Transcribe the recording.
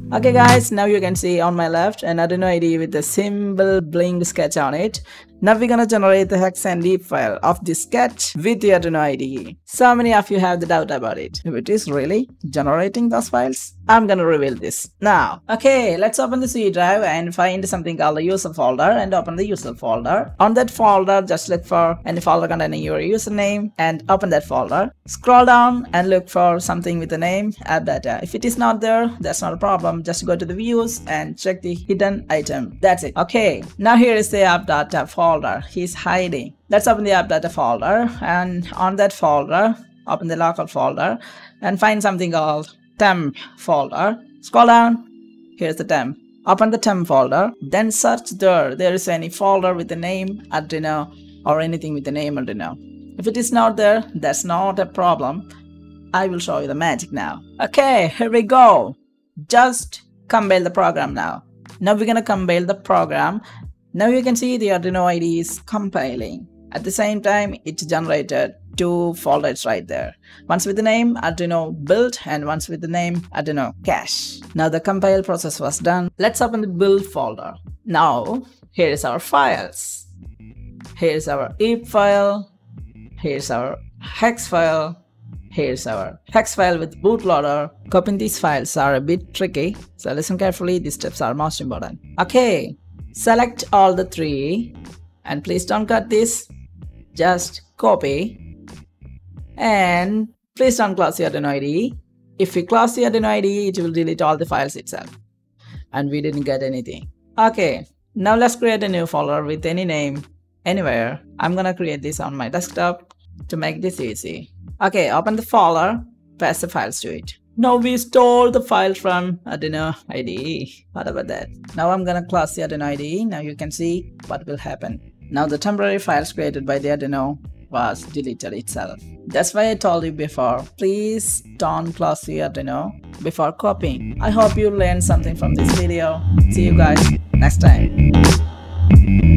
Okay guys, now you can see on my left an Arduino IDE with the symbol blink sketch on it. Now we're gonna generate the hex and leaf file of this sketch with the Arduino IDE. So many of you have the doubt about it. If it is really generating those files, I'm gonna reveal this now. Okay, let's open the C drive and find something called the user folder and open the user folder. On that folder, just look for any folder containing your username and open that folder. Scroll down and look for something with the name app data. If it is not there, that's not a problem. Just go to the views and check the hidden item. That's it. Okay, now here is the app data folder. He's hiding. Let's open the app data folder, and on that folder, open the local folder and find something called temp folder. Scroll down. Here's the temp. Open the temp folder, then search there is any folder with the name Arduino or anything with the name Arduino. If it is not there, that's not a problem. I will show you the magic now. Okay, here we go. Just compile the program now. Now we're gonna compile the program. Now you can see the Arduino IDE is compiling. At the same time, it generated two folders right there. Once with the name Arduino build and once with the name Arduino cache. Now the compile process was done. Let's open the build folder. Now here is our files. Here's our EEP file. Here's our hex file. Here's our hex file with bootloader. Copying these files are a bit tricky, so listen carefully. These steps are most important. Okay, select all the three and please don't cut this. Just copy and please don't close the Arduino IDE. If we close the Arduino IDE, it will delete all the files itself and we didn't get anything. Okay, now let's create a new folder with any name anywhere. I'm gonna create this on my desktop to make this easy. Okay, open the folder, paste the files to it. Now we stole the file from Arduino IDE. What about that? Now I'm gonna close the Arduino IDE. Now you can see what will happen. Now the temporary files created by the Arduino was deleted itself. That's why I told you before, please don't close the Arduino before copying. I hope you learned something from this video. See you guys next time.